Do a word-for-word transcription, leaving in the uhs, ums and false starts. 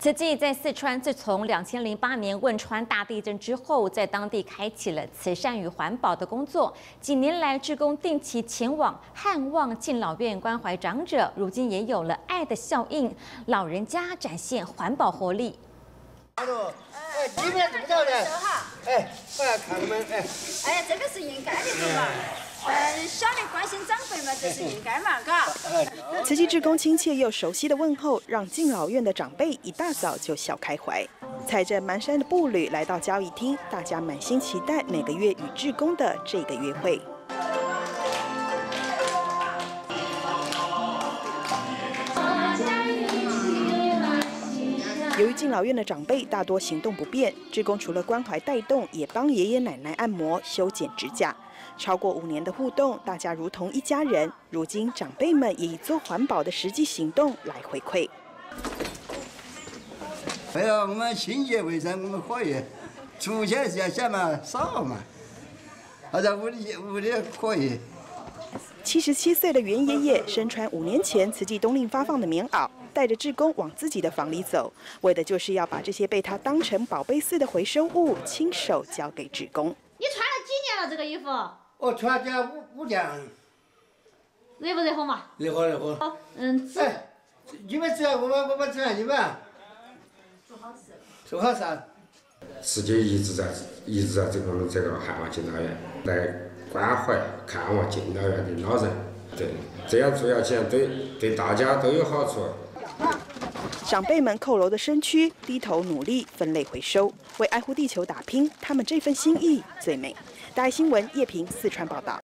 慈济在四川，自从两千零八年汶川大地震之后，在当地开启了慈善与环保的工作。几年来，志工定期前往汉望敬老院关怀长者，如今也有了爱的效应，老人家展现环保活力。 哎，你们怎么着的？哎，我要看你们哎。 哎呀，这个是应该的，是吧？呃，小的关心长辈嘛，这是应该嘛，嘎。 慈济志工亲切又熟悉的问候，让敬老院的长辈一大早就笑开怀。踩着蹒跚的步履来到交谊厅，大家满心期待每个月与志工的这个约会。由于敬老院的长辈大多行动不便，志工除了关怀带动，也帮爷爷奶奶按摩、修剪指甲。超过五年的互动，大家如同一家人。如今长辈们也以做环保的实际行动来回馈。 哎呀，我们清洁卫生我们可以，出去要想嘛少嘛，而在屋里屋里可以。 七十七岁的袁爷爷身穿五年前慈济冬令发放的棉袄，带着志工往自己的房里走，为的就是要把这些被他当成宝贝似的回收物亲手交给志工。 你穿了几年了这个衣服？ 我穿了五五年。 热不热火嘛？ 热火热火。 好，嗯。 哎，你们吃我们我们吃你们。做好事。做好事。 慈济一直在一直在这个这个汉望敬老院来关怀看望敬老院的老人，对，这样做要钱对对大家都有好处。 长辈们佝偻的身躯，低头努力分类回收，为爱护地球打拼，他们这份心意最美。大爱新闻叶平四川报道。